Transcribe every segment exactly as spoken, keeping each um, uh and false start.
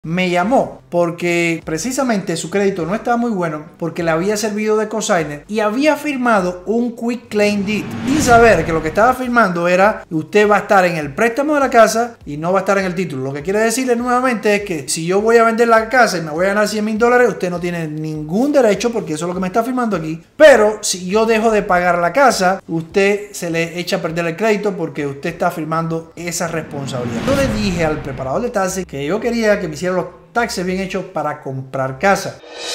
Me llamó porque precisamente su crédito no estaba muy bueno porque le había servido de cosigner y había firmado un quick claim deed sin saber que lo que estaba firmando era usted va a estar en el préstamo de la casa y no va a estar en el título. Lo que quiere decirle nuevamente es que si yo voy a vender la casa y me voy a ganar cien mil dólares, usted no tiene ningún derecho porque eso es lo que me está firmando aquí. Pero si yo dejo de pagar la casa, usted se le echa a perder el crédito porque usted está firmando esa responsabilidad. Yo le dije al preparador de taxes que yo quería que me hiciera los taxes bien hechos para comprar casa.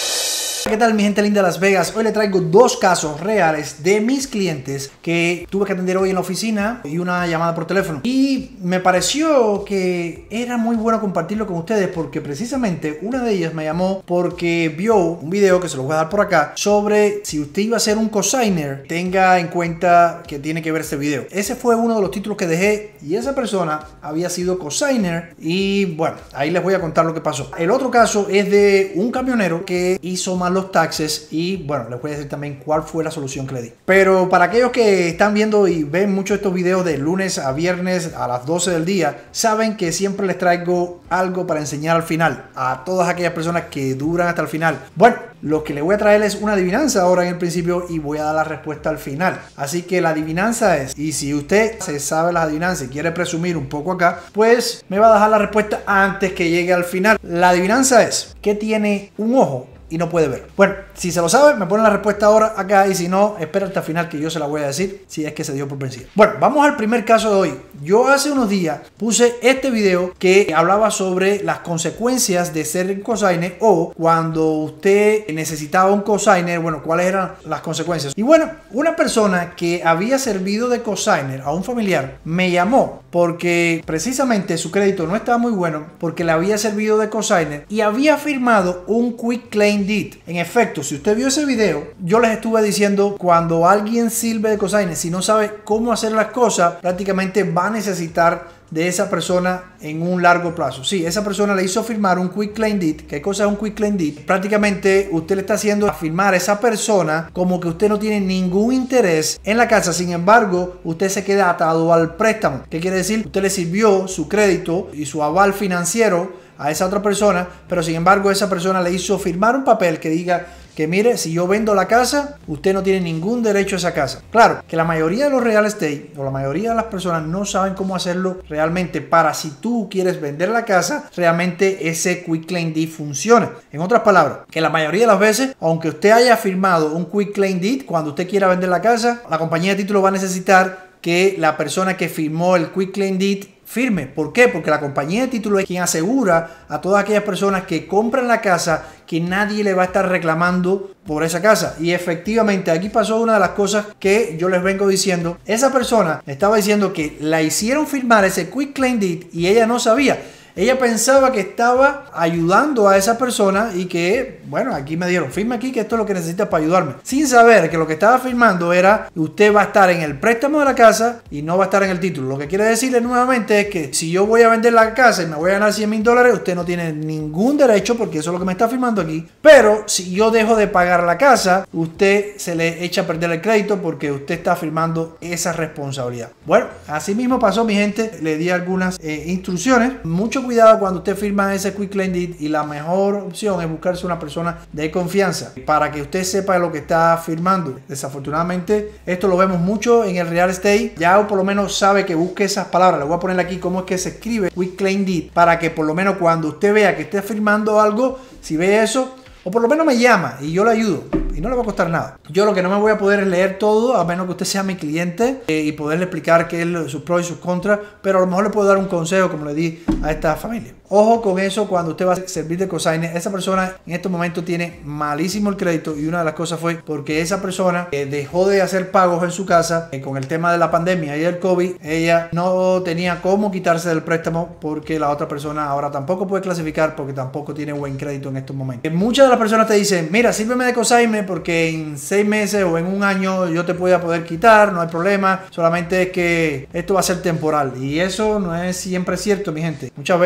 ¿Qué tal mi gente linda de Las Vegas? Hoy le traigo dos casos reales de mis clientes que tuve que atender hoy en la oficina y una llamada por teléfono. Y me pareció que era muy bueno compartirlo con ustedes porque precisamente una de ellas me llamó porque vio un video que se lo voy a dar por acá sobre si usted iba a ser un cosigner, tenga en cuenta que tiene que ver este video. Ese fue uno de los títulos que dejé y esa persona había sido cosigner y bueno, ahí les voy a contar lo que pasó. El otro caso es de un camionero que hizo mal los taxes y bueno, les voy a decir también cuál fue la solución que le di. Pero para aquellos que están viendo y ven muchos estos videos de lunes a viernes a las doce del día, saben que siempre les traigo algo para enseñar al final a todas aquellas personas que duran hasta el final. Bueno, lo que les voy a traer es una adivinanza ahora en el principio y voy a dar la respuesta al final. Así que la adivinanza es, y si usted se sabe las adivinanzas y quiere presumir un poco acá, pues me va a dejar la respuesta antes que llegue al final. La adivinanza es, ¿qué tiene un ojo y no puede ver? Bueno, si se lo sabe, me ponen la respuesta ahora acá y si no, espera hasta el final que yo se la voy a decir si es que se dio por vencido. Bueno, vamos al primer caso de hoy. Yo hace unos días puse este video que hablaba sobre las consecuencias de ser un cosigner o cuando usted necesitaba un cosigner, bueno, cuáles eran las consecuencias. Y bueno, una persona que había servido de cosigner a un familiar me llamó porque precisamente su crédito no estaba muy bueno porque le había servido de cosigner y había firmado un quick claim deed. En efecto, si usted vio ese video, yo les estuve diciendo cuando alguien sirve de cosigner, si no sabe cómo hacer las cosas, prácticamente va a necesitar de esa persona en un largo plazo. Sí, esa persona le hizo firmar un quick claim deed. ¿Qué cosa es un quick claim deed? Prácticamente usted le está haciendo firmar a esa persona como que usted no tiene ningún interés en la casa. Sin embargo, usted se queda atado al préstamo. ¿Qué quiere decir? Usted le sirvió su crédito y su aval financiero a esa otra persona, pero sin embargo esa persona le hizo firmar un papel que diga que mire, si yo vendo la casa, usted no tiene ningún derecho a esa casa. Claro, que la mayoría de los real estate o la mayoría de las personas no saben cómo hacerlo realmente para si tú quieres vender la casa, realmente ese quick claim deed funcione. En otras palabras, que la mayoría de las veces, aunque usted haya firmado un quick claim deed, cuando usted quiera vender la casa, la compañía de título va a necesitar que la persona que firmó el quick claim deed firme. ¿Por qué? Porque la compañía de título es quien asegura a todas aquellas personas que compran la casa que nadie le va a estar reclamando por esa casa. Y efectivamente aquí pasó una de las cosas que yo les vengo diciendo. Esa persona estaba diciendo que la hicieron firmar ese quick claim deed y ella no sabía. Ella pensaba que estaba ayudando a esa persona y que, bueno, aquí me dieron, firme aquí que esto es lo que necesitas para ayudarme. Sin saber que lo que estaba firmando era usted va a estar en el préstamo de la casa y no va a estar en el título. Lo que quiere decirle nuevamente es que si yo voy a vender la casa y me voy a ganar cien mil dólares, usted no tiene ningún derecho porque eso es lo que me está firmando aquí. Pero si yo dejo de pagar la casa, usted se le echa a perder el crédito porque usted está firmando esa responsabilidad. Bueno, así mismo pasó mi gente. Le di algunas eh, instrucciones. Mucho cuidado cuando usted firma ese quick claim deed y la mejor opción es buscarse una persona de confianza para que usted sepa lo que está firmando. Desafortunadamente esto lo vemos mucho en el real estate. Ya por lo menos sabe que busque esas palabras. Le voy a poner aquí cómo es que se escribe quick claim deed para que por lo menos cuando usted vea que esté firmando algo, si ve eso, o por lo menos me llama y yo le ayudo y no le va a costar nada. Yo lo que no me voy a poder es leer todo, a menos que usted sea mi cliente eh, y poderle explicar qué es sus pros y sus contras, pero a lo mejor le puedo dar un consejo como le di a esta familia. Ojo con eso cuando usted va a servir de cosigner. Esa persona en estos momentos tiene malísimo el crédito y una de las cosas fue porque esa persona eh, dejó de hacer pagos en su casa eh, con el tema de la pandemia y el COVID. Ella no tenía cómo quitarse del préstamo porque la otra persona ahora tampoco puede clasificar porque tampoco tiene buen crédito en estos momentos. Eh, muchas de las personas te dicen, mira, sírveme de cosigner porque en seis meses o en un año yo te voy a poder quitar, no hay problema, solamente es que esto va a ser temporal y eso no es siempre cierto, mi gente. Muchas veces si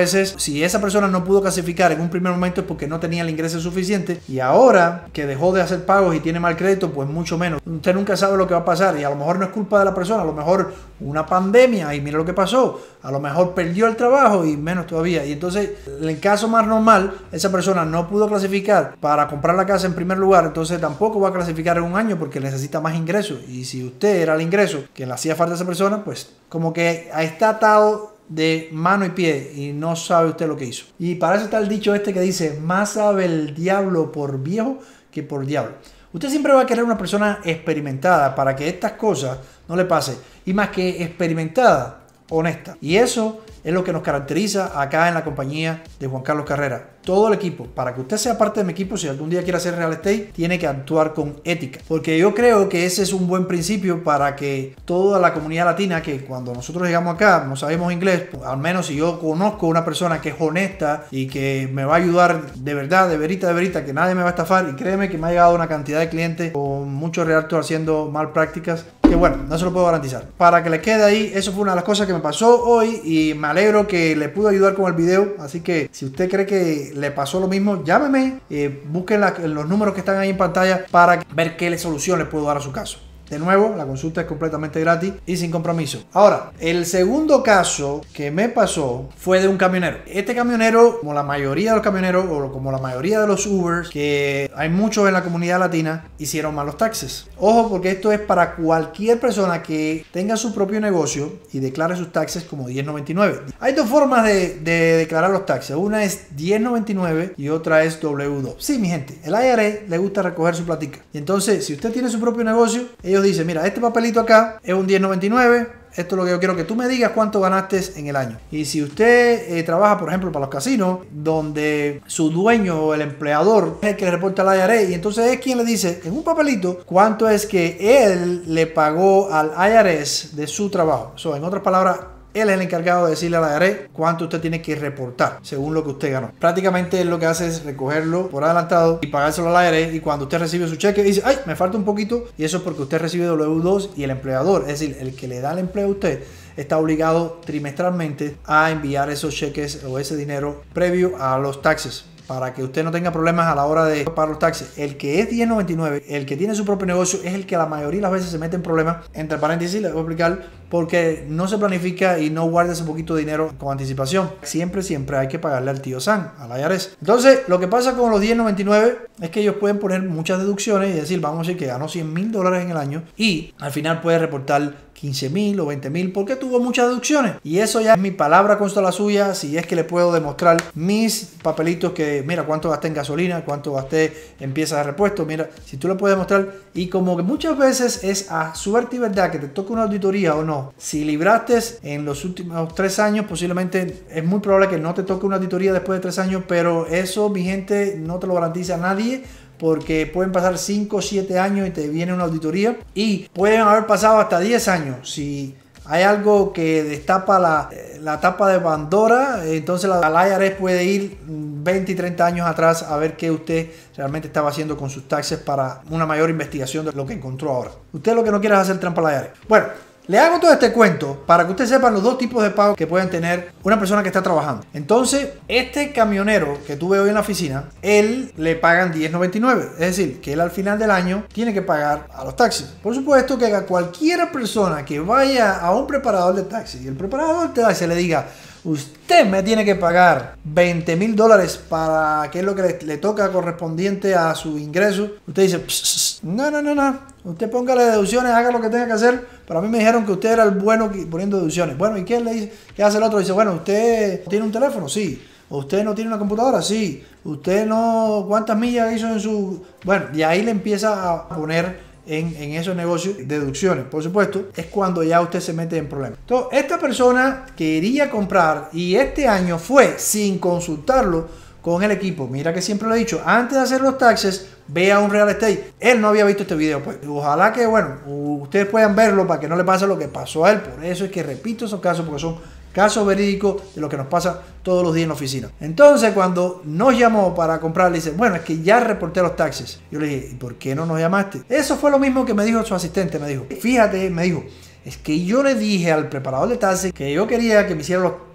si esa persona no pudo clasificar en un primer momento es porque no tenía el ingreso suficiente, y ahora que dejó de hacer pagos y tiene mal crédito, pues mucho menos. Usted nunca sabe lo que va a pasar, y a lo mejor no es culpa de la persona, a lo mejor una pandemia y mira lo que pasó, a lo mejor perdió el trabajo y menos todavía. Y entonces, en el caso más normal, esa persona no pudo clasificar para comprar la casa en primer lugar, entonces tampoco va a clasificar en un año porque necesita más ingresos. Y si usted era el ingreso que le hacía falta a esa persona, pues como que está atado de mano y pie y no sabe usted lo que hizo. Y para eso está el dicho este que dice: más sabe el diablo por viejo que por diablo. Usted siempre va a querer una persona experimentada para que estas cosas no le pase, y más que experimentada, honesta. Y eso es lo que nos caracteriza acá en la compañía de Juan Carlos Carrera. Todo el equipo, para que usted sea parte de mi equipo, si algún día quiere hacer real estate, tiene que actuar con ética. Porque yo creo que ese es un buen principio para que toda la comunidad latina, que cuando nosotros llegamos acá no sabemos inglés, pues, al menos si yo conozco una persona que es honesta y que me va a ayudar de verdad, de verita, de verita, que nadie me va a estafar, y créeme que me ha llegado una cantidad de clientes con muchos realtors haciendo mal prácticas, que bueno, no se lo puedo garantizar. Para que le quede ahí, eso fue una de las cosas que me pasó hoy y me alegro que le pude ayudar con el video. Así que si usted cree que le pasó lo mismo, llámeme, eh, busquen la, los números que están ahí en pantalla para ver qué solución le puedo dar a su caso. De nuevo, la consulta es completamente gratis y sin compromiso. Ahora, el segundo caso que me pasó fue de un camionero. Este camionero, como la mayoría de los camioneros o como la mayoría de los Ubers, que hay muchos en la comunidad latina, hicieron malos taxes. Ojo, porque esto es para cualquier persona que tenga su propio negocio y declare sus taxes como diez noventa y nueve. Hay dos formas de, de declarar los taxes. Una es diez noventa y nueve y otra es W dos. Sí, mi gente, el I R A le gusta recoger su platica. Y entonces, si usted tiene su propio negocio, ellos dice: mira, este papelito acá es un diez noventa y nueve, esto es lo que yo quiero que tú me digas cuánto ganaste en el año. Y si usted eh, trabaja, por ejemplo, para los casinos, donde su dueño o el empleador es el que le reporta al I R A, y entonces es quien le dice en un papelito cuánto es que él le pagó al I R S de su trabajo. So, en otras palabras, él es el encargado de decirle a la I R A cuánto usted tiene que reportar según lo que usted ganó. Prácticamente él lo que hace es recogerlo por adelantado y pagárselo a la I R A, y cuando usted recibe su cheque dice: ay, me falta un poquito, y eso es porque usted recibe W dos y el empleador, es decir, el que le da el empleo a usted, está obligado trimestralmente a enviar esos cheques o ese dinero previo a los taxes, para que usted no tenga problemas a la hora de pagar los taxes. El que es diez noventa y nueve, el que tiene su propio negocio, es el que la mayoría de las veces se mete en problemas. Entre paréntesis, les voy a explicar, porque no se planifica y no guarda ese poquito de dinero con anticipación. Siempre, siempre hay que pagarle al tío Sam, al I R S. Entonces, lo que pasa con los diez noventa y nueve es que ellos pueden poner muchas deducciones y decir: vamos a decir que ganó cien mil dólares en el año, y al final puede reportar quince mil o veinte mil porque tuvo muchas deducciones. Y eso ya es mi palabra contra la suya, si es que le puedo demostrar mis papelitos que mira cuánto gasté en gasolina, cuánto gasté en piezas de repuesto. Mira, si tú le puedes demostrar, y como que muchas veces es a suerte y verdad que te toque una auditoría o no. Si libraste en los últimos tres años, posiblemente es muy probable que no te toque una auditoría después de tres años, pero eso, mi gente, no te lo garantiza nadie, porque pueden pasar cinco o siete años y te viene una auditoría, y pueden haber pasado hasta diez años. Si hay algo que destapa la, la tapa de Pandora, entonces la, la I R S puede ir veinte y treinta años atrás a ver qué usted realmente estaba haciendo con sus taxes para una mayor investigación de lo que encontró ahora. Usted lo que no quiere es hacer trampa a la I R S. Bueno, le hago todo este cuento para que ustedes sepan los dos tipos de pagos que pueden tener una persona que está trabajando. Entonces, este camionero que tuve hoy en la oficina, él le pagan diez noventa y nueve. Es decir, que él al final del año tiene que pagar a los taxis. Por supuesto que a cualquier persona que vaya a un preparador de taxis y el preparador de taxis le diga: usted me tiene que pagar veinte mil dólares para que es lo que le, le toca correspondiente a su ingreso, usted dice: pss, pss, no, no, no, no. Usted póngale deducciones, haga lo que tenga que hacer. Pero a mí me dijeron que usted era el bueno poniendo deducciones. Bueno, ¿y qué le dice? ¿Qué hace el otro? Dice: bueno, ¿usted tiene un teléfono? Sí. ¿Usted no tiene una computadora? Sí. ¿Usted no? ¿Cuántas millas hizo en su...? Bueno, y ahí le empieza a poner En, en esos negocios deducciones. Por supuesto, es cuando ya usted se mete en problemas. Entonces, esta persona quería comprar y este año fue sin consultarlo con el equipo. Mira que siempre lo he dicho, antes de hacer los taxes, vea un real estate. Él no había visto este video, pues ojalá que, bueno, ustedes puedan verlo para que no le pase lo que pasó a él. Por eso es que repito esos casos, porque son casos verídicos de lo que nos pasa todos los días en la oficina. Entonces, cuando nos llamó para comprar, le dice: bueno, es que ya reporté los taxes. Yo le dije: ¿y por qué no nos llamaste? Eso fue lo mismo que me dijo su asistente. Me dijo: fíjate, me dijo, es que yo le dije al preparador de taxes que yo quería que me hiciera los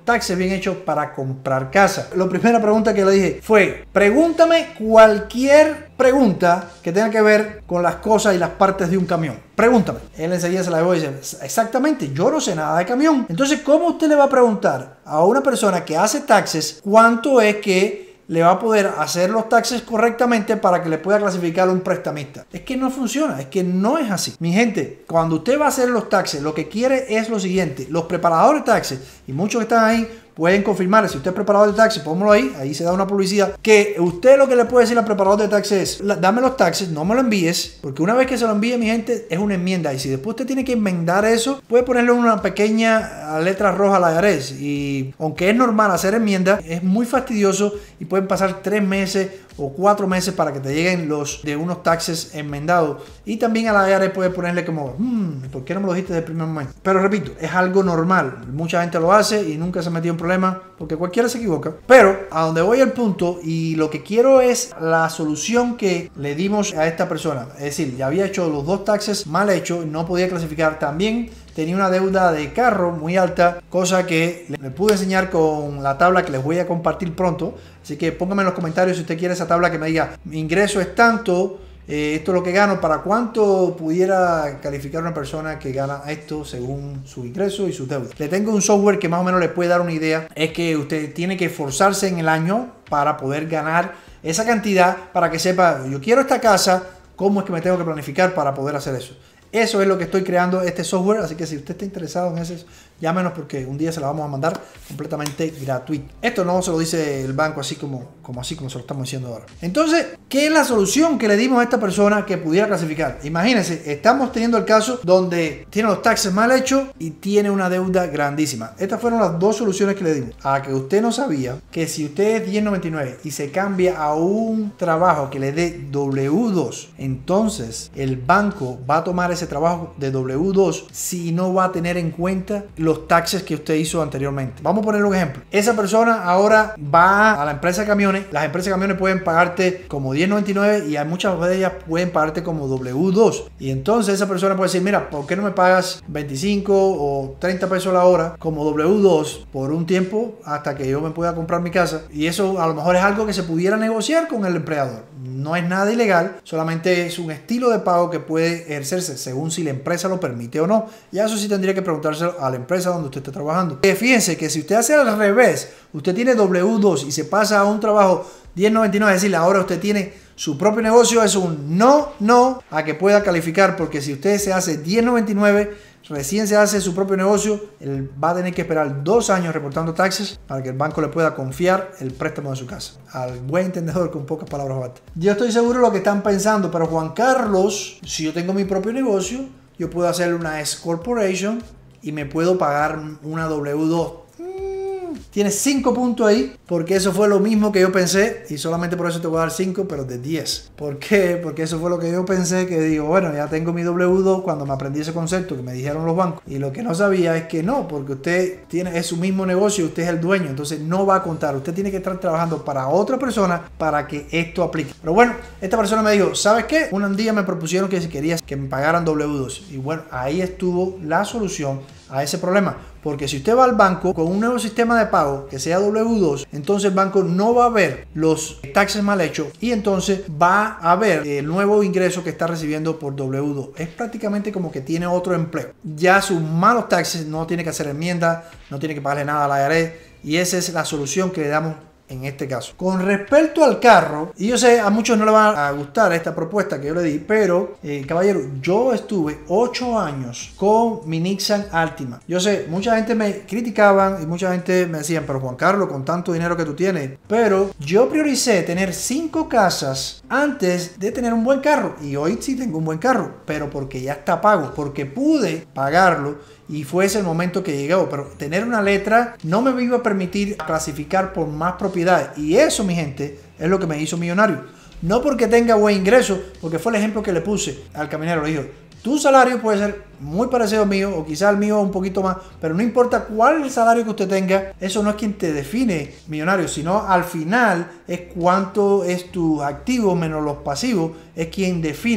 taxes bien hechos para comprar casa. La primera pregunta que le dije fue, pregúntame cualquier pregunta que tenga que ver con las cosas y las partes de un camión. Pregúntame. Él enseguida se la dejó y dice, exactamente, yo no sé nada de camión. Entonces, ¿cómo usted le va a preguntar a una persona que hace taxes cuánto es que le va a poder hacer los taxes correctamente para que le pueda clasificar un prestamista? Es que no funciona, es que no es así. Mi gente, cuando usted va a hacer los taxes, lo que quiere es lo siguiente. Los preparadores de taxes, y muchos que están ahí, pueden confirmar, si usted es preparador de taxes, pónganlo ahí, ahí se da una publicidad, que usted lo que le puede decir al preparador de taxes es, dame los taxes, no me lo envíes, porque una vez que se lo envíe, mi gente, es una enmienda, y si después usted tiene que enmendar eso, puede ponerle una pequeña letra roja a la I R S, y aunque es normal hacer enmiendas, es muy fastidioso y pueden pasar tres meses o cuatro meses para que te lleguen los de unos taxes enmendados, y también a la I R S puede ponerle como, hmm, ¿por qué no me lo dijiste desde el primer momento? Pero repito, es algo normal, mucha gente lo hace y nunca se ha metido en problema porque cualquiera se equivoca. Pero a donde voy al punto y lo que quiero es la solución que le dimos a esta persona. Es decir, ya había hecho los dos taxes mal hechos, no podía clasificar. También tenía una deuda de carro muy alta, cosa que le pude enseñar con la tabla que les voy a compartir pronto. Así que pónganme en los comentarios si usted quiere esa tabla que me diga, mi ingreso es tanto, Eh, esto es lo que gano, para cuánto pudiera calificar una persona que gana esto según su ingreso y sus deudas. Le tengo un software que más o menos le puede dar una idea. Es que usted tiene que esforzarse en el año para poder ganar esa cantidad, para que sepa, yo quiero esta casa, cómo es que me tengo que planificar para poder hacer eso. Eso es lo que estoy creando, este software. Así que si usted está interesado en eso, llámenos porque un día se la vamos a mandar completamente gratuito. Esto no se lo dice el banco así como, como así como se lo estamos diciendo ahora. Entonces, ¿qué es la solución que le dimos a esta persona que pudiera clasificar? Imagínense, estamos teniendo el caso donde tiene los taxes mal hechos y tiene una deuda grandísima. Estas fueron las dos soluciones que le dimos. A que usted no sabía que si usted es diez noventa y nueve y se cambia a un trabajo que le dé W dos, entonces el banco va a tomar ese trabajo de W dos si no va a tener en cuenta los taxes que usted hizo anteriormente. Vamos a poner un ejemplo. Esa persona ahora va a la empresa de camiones. Las empresas de camiones pueden pagarte como diez noventa y nueve y hay muchas de ellas pueden pagarte como W dos. Y entonces esa persona puede decir, mira, ¿por qué no me pagas veinticinco o treinta pesos la hora como W dos por un tiempo hasta que yo me pueda comprar mi casa? Y eso a lo mejor es algo que se pudiera negociar con el empleador. No es nada ilegal, solamente es un estilo de pago que puede ejercerse según si la empresa lo permite o no. Y eso sí tendría que preguntárselo a la empresa donde usted está trabajando. Fíjense que si usted hace al revés, usted tiene W dos y se pasa a un trabajo diez noventa y nueve, es decir, ahora usted tiene su propio negocio, es un no, no a que pueda calificar, porque si usted se hace diez noventa y nueve, recién se hace su propio negocio, él va a tener que esperar dos años reportando taxes para que el banco le pueda confiar el préstamo de su casa. Al buen entendedor, con pocas palabras basta. Yo estoy seguro de lo que están pensando, pero Juan Carlos, si yo tengo mi propio negocio, yo puedo hacer una S Corporation y me puedo pagar una W dos. Tienes cinco puntos ahí, porque eso fue lo mismo que yo pensé, y solamente por eso te voy a dar cinco, pero de diez. ¿Por qué? Porque eso fue lo que yo pensé, que digo, bueno, ya tengo mi W dos cuando me aprendí ese concepto que me dijeron los bancos. Y lo que no sabía es que no, porque usted tiene, es su mismo negocio, usted es el dueño, entonces no va a contar. Usted tiene que estar trabajando para otra persona para que esto aplique. Pero bueno, esta persona me dijo, ¿sabes qué? Un día me propusieron que si querías que me pagaran W dos. Y bueno, ahí estuvo la solución a ese problema. Porque si usted va al banco con un nuevo sistema de pago que sea W dos, entonces el banco no va a ver los taxes mal hechos y entonces va a ver el nuevo ingreso que está recibiendo por W dos. Es prácticamente como que tiene otro empleo. Ya sus malos taxes no tiene que hacer enmienda, no tiene que pagarle nada a la I R S, y esa es la solución que le damos en este caso. Con respecto al carro, y yo sé a muchos no les va a gustar esta propuesta que yo le di, pero eh, caballero, yo estuve ocho años con mi Nissan Altima. Yo sé, mucha gente me criticaban y mucha gente me decían, pero Juan Carlos, con tanto dinero que tú tienes, pero yo prioricé tener cinco casas antes de tener un buen carro, y hoy sí tengo un buen carro, pero porque ya está pago, porque pude pagarlo y fue ese el momento que llegó. Pero tener una letra no me iba a permitir clasificar por más propiedades, y eso, mi gente, es lo que me hizo millonario. No porque tenga buen ingreso, porque fue el ejemplo que le puse al camionero. Le dijo, tu salario puede ser muy parecido al mío, o quizás el mío un poquito más, pero no importa cuál es el salario que usted tenga, eso no es quien te define millonario, sino al final es cuánto es tu activo menos los pasivos, es quien define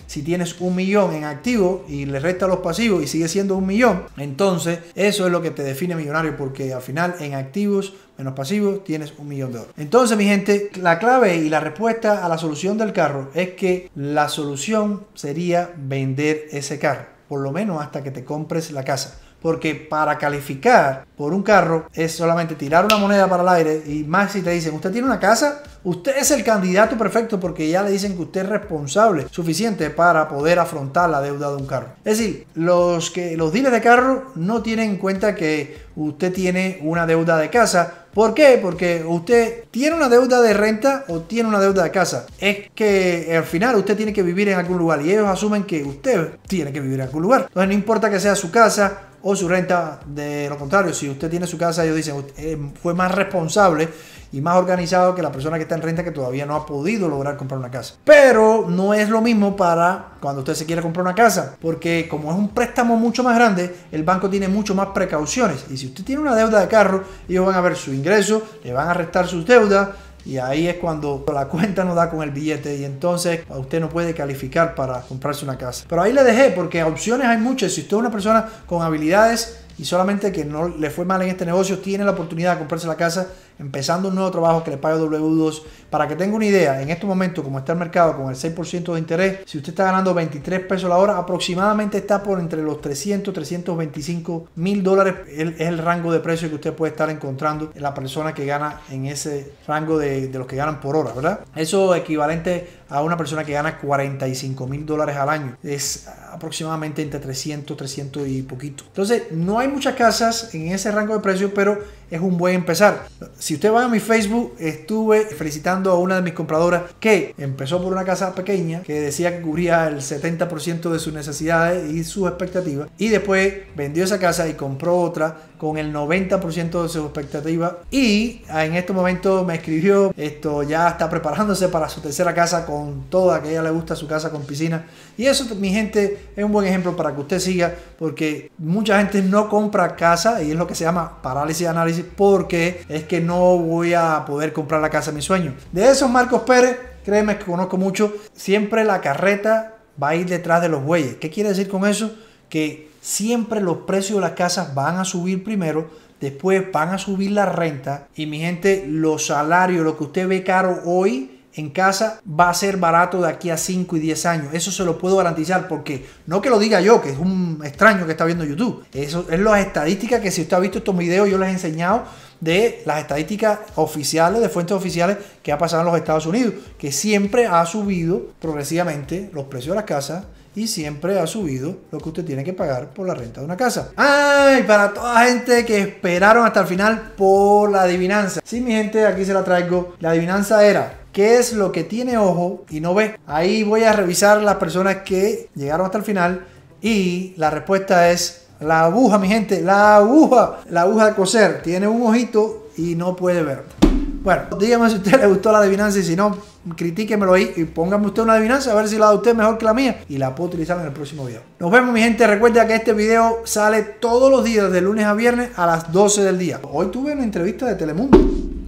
si tienes un millón en activo y le resta los pasivos y sigue siendo un millón, entonces eso es lo que te define millonario, porque al final en activos menos pasivos tienes un millón de dólares. Entonces, mi gente, la clave y la respuesta a la solución del carro es que la solución sería vender ese carro, por lo menos hasta que te compres la casa. Porque para calificar por un carro es solamente tirar una moneda para el aire, y más si te dicen, usted tiene una casa, usted es el candidato perfecto, porque ya le dicen que usted es responsable suficiente para poder afrontar la deuda de un carro. Es decir, los, que, los dealers de carro no tienen en cuenta que usted tiene una deuda de casa. ¿Por qué? Porque usted tiene una deuda de renta o tiene una deuda de casa. Es que al final usted tiene que vivir en algún lugar y ellos asumen que usted tiene que vivir en algún lugar. Entonces no importa que sea su casa o su renta, de lo contrario, si usted tiene su casa, ellos dicen usted fue más responsable y más organizado que la persona que está en renta, que todavía no ha podido lograr comprar una casa. Pero no es lo mismo para cuando usted se quiere comprar una casa, porque como es un préstamo mucho más grande, el banco tiene mucho más precauciones, y si usted tiene una deuda de carro, ellos van a ver su ingreso, le van a restar sus deudas, y ahí es cuando la cuenta no da con el billete, y entonces usted no puede calificar para comprarse una casa. Pero ahí le dejé, porque opciones hay muchas. Si usted es una persona con habilidades y solamente que no le fue mal en este negocio, tiene la oportunidad de comprarse la casa empezando un nuevo trabajo que le pague W dos. Para que tenga una idea, en este momento, como está el mercado con el seis por ciento de interés, si usted está ganando veintitrés pesos la hora, aproximadamente está por entre los trescientos, trescientos veinticinco mil dólares. Es el rango de precio que usted puede estar encontrando en la persona que gana en ese rango de, de los que ganan por hora, ¿verdad? Eso es equivalente a una persona que gana cuarenta y cinco mil dólares al año. Es aproximadamente entre trescientos, trescientos y poquito. Entonces, no hay muchas casas en ese rango de precios, pero es un buen empezar. Si usted va a mi Facebook, estuve felicitando a una de mis compradoras que empezó por una casa pequeña que decía que cubría el setenta por ciento de sus necesidades y sus expectativas, y después vendió esa casa y compró otra con el noventa por ciento de sus expectativas, y en este momento me escribió, esto ya está preparándose para su tercera casa con toda, que a ella le gusta su casa con piscina. Y eso, mi gente, es un buen ejemplo para que usted siga, porque mucha gente no compra casa y es lo que se llama parálisis de análisis, porque es que no voy a poder comprar la casa de mi sueño. De esos Marcos Pérez, créeme que conozco mucho, siempre la carreta va a ir detrás de los bueyes. ¿Qué quiere decir con eso? Que siempre los precios de las casas van a subir primero, después van a subir la renta, y mi gente, los salarios, lo que usted ve caro hoy en casa, va a ser barato de aquí a cinco y diez años. Eso se lo puedo garantizar, porque no que lo diga yo, que es un extraño que está viendo YouTube. Eso es las estadísticas que, si usted ha visto estos videos, yo les he enseñado de las estadísticas oficiales, de fuentes oficiales, que ha pasado en los Estados Unidos, que siempre ha subido progresivamente los precios de las casas, y siempre ha subido lo que usted tiene que pagar por la renta de una casa. ¡Ay! Para toda la gente que esperaron hasta el final por la adivinanza. Sí, mi gente, aquí se la traigo. La adivinanza era: ¿qué es lo que tiene ojo y no ve? Ahí voy a revisar las personas que llegaron hasta el final, y la respuesta es la aguja, mi gente. La aguja. La aguja de coser. Tiene un ojito y no puede ver. Bueno, dígame si a usted le gustó la adivinanza, y si no, critíquemelo ahí y póngame usted una adivinanza, a ver si la de usted es mejor que la mía, y la puedo utilizar en el próximo video. Nos vemos, mi gente. Recuerda que este video sale todos los días, de lunes a viernes a las doce del día. Hoy tuve una entrevista de Telemundo.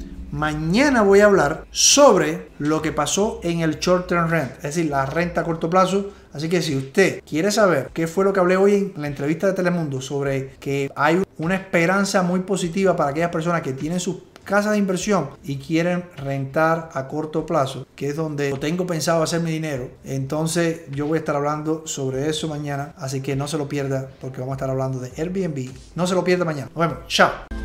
Mañana voy a hablar sobre lo que pasó en el short term rent, es decir, la renta a corto plazo. Así que si usted quiere saber qué fue lo que hablé hoy en la entrevista de Telemundo, sobre que hay una esperanza muy positiva para aquellas personas que tienen sus casas de inversión y quieren rentar a corto plazo, que es donde tengo pensado hacer mi dinero, entonces yo voy a estar hablando sobre eso mañana. Así que no se lo pierda, porque vamos a estar hablando de Airbnb. No se lo pierda mañana. Nos vemos. Chao.